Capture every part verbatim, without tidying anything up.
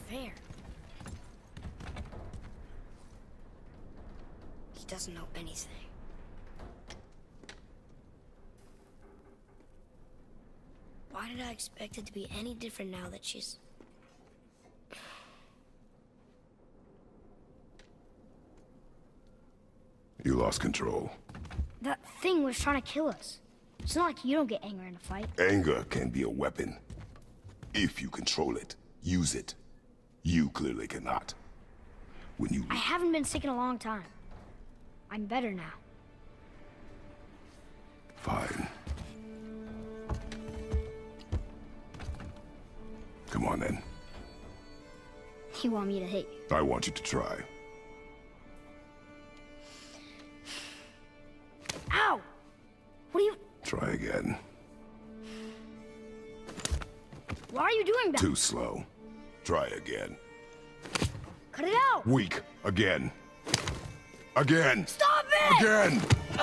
fair. He doesn't know anything. Why did I expect it to be any different now that she's... You lost control. That thing was trying to kill us. It's not like you don't get angry in a fight. Anger can be a weapon. If you control it, use it. You clearly cannot. When you... I haven't been sick in a long time. I'm better now. Fine. Come on then. You want me to hit you? I want you to try. Ow! What are you... Try again. Why are you doing that? Too slow. Try again. Cut it out! Weak. Again. Again! Stop it! Again!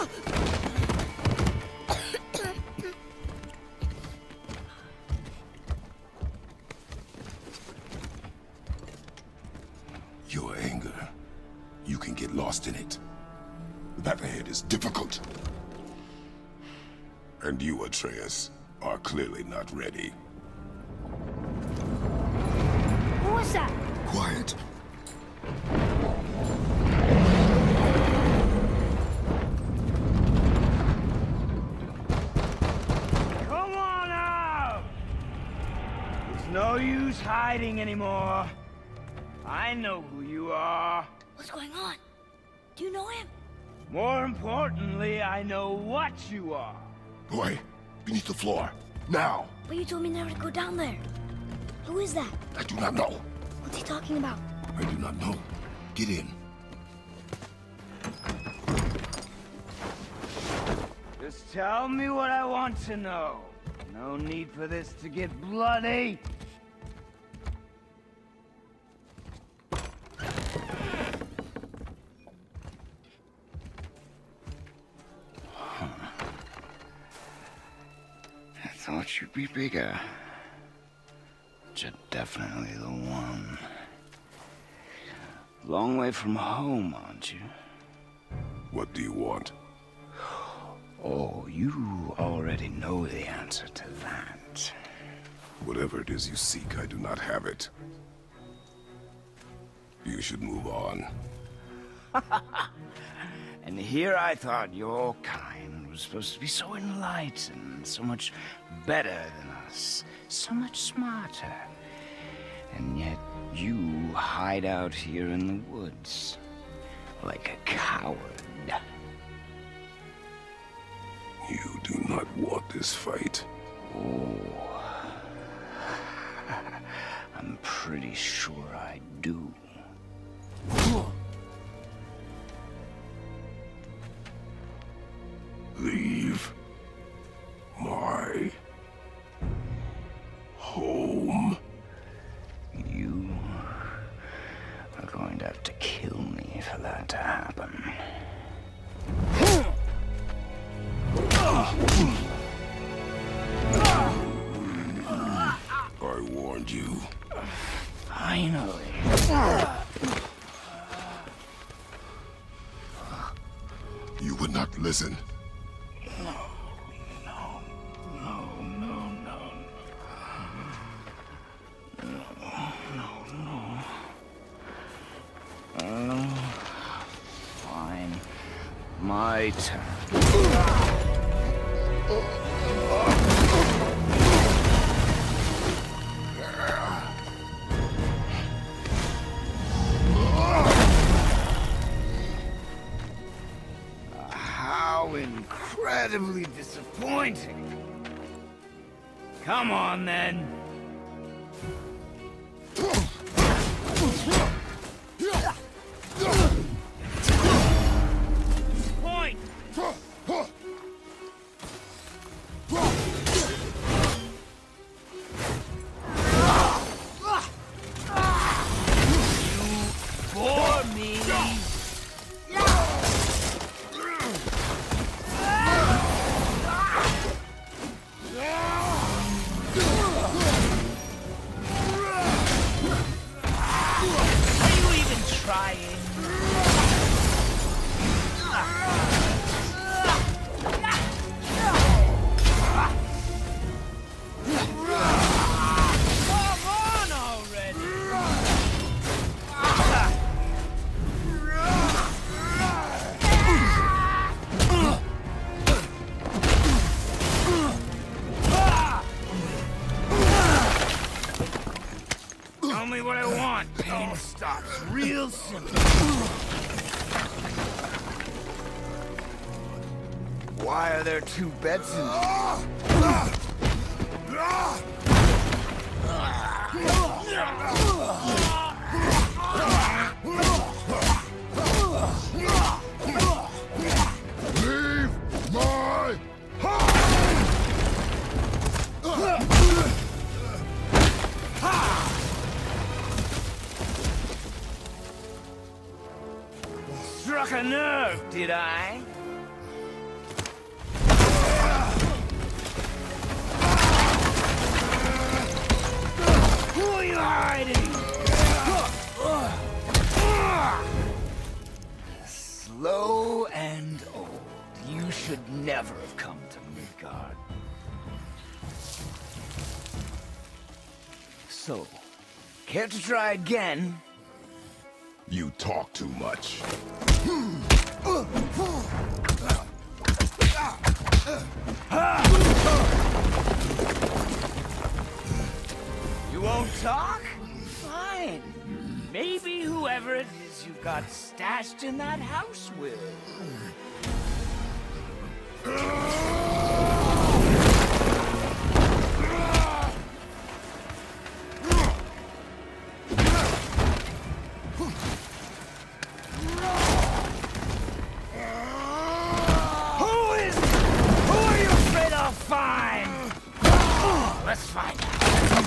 Your anger. You can get lost in it. The path ahead is difficult. And you, Atreus, are clearly not ready. What was that? Quiet. Come on out! There's no use hiding anymore. I know who you are. What's going on? Do you know him? More importantly, I know what you are. Boy, beneath the floor. Now! But you told me never to go down there. Who is that? I do not know. What's he talking about? I do not know. Get in. Just tell me what I want to know. No need for this to get bloody. I thought you'd be bigger. But you're definitely the one. Long way from home, aren't you? What do you want? Oh, you already know the answer to that. Whatever it is you seek, I do not have it. You should move on. And here I thought your kind was supposed to be so enlightened, so much better than us, so much smarter. And yet you hide out here in the woods, like a coward. You do not want this fight. Oh, I'm pretty sure I do. Leave my home. You are going to have to kill me for that to happen. I warned you. Finally. You would not listen. No, no, no, no, no. No, no, no. Oh, fine. My turn. How incredibly disappointing. Come on, then. Point! For me. what I want. Pain stops real simple. Why are there two beds in Leave my Struck a nerve, did I? Who are you hiding? Slow and old. You should never have come to Midgard. So, care to try again? You talk too much. You won't talk? Fine. Maybe whoever it is you've got stashed in that house will. Who is... Who are you afraid I'll find? Let's find out.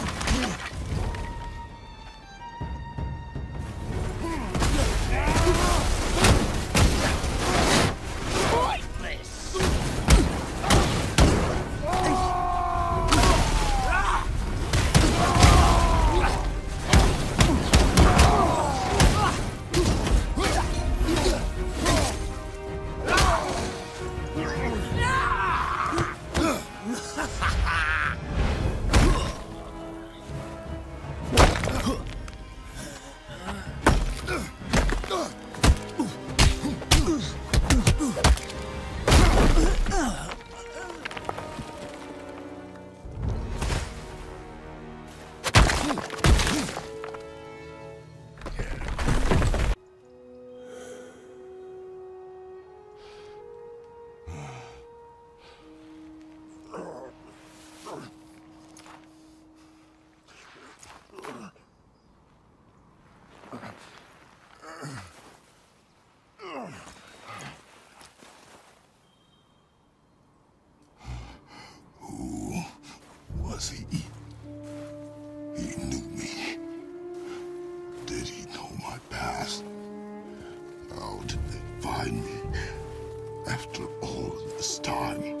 Was he? He knew me. Did he know my past? How did they find me after all this time?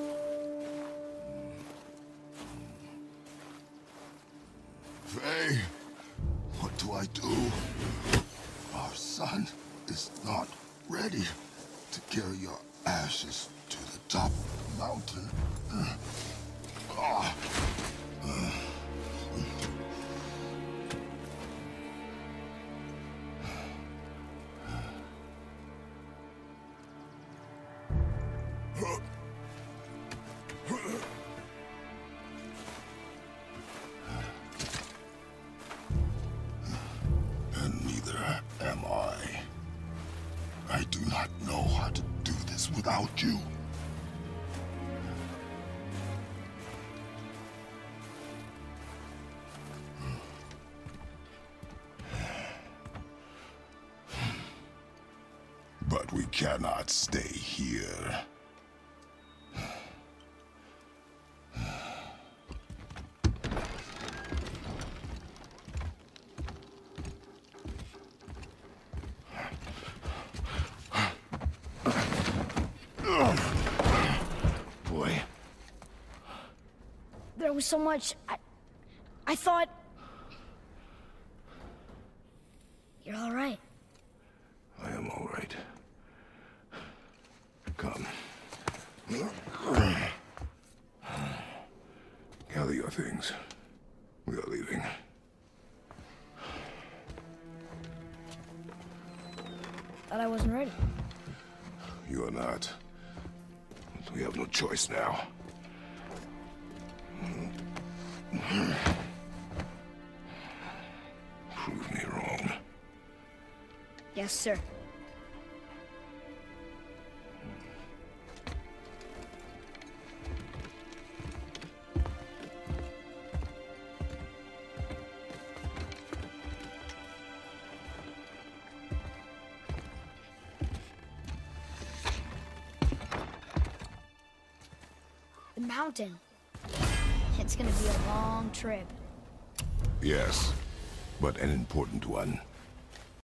Faye, what do I do? Our son is not ready to carry your ashes to the top of the mountain. Ah. And neither am I. I do not know how to do this without you. But we cannot stay here. Boy. There was so much... I... I thought... You're all right. I am all right. Come. Gather your things. We are leaving. Thought I wasn't ready. You are not. We have no choice now. Prove me Yes, sir. The mountain. It's gonna be a long trip. Yes, but an important one.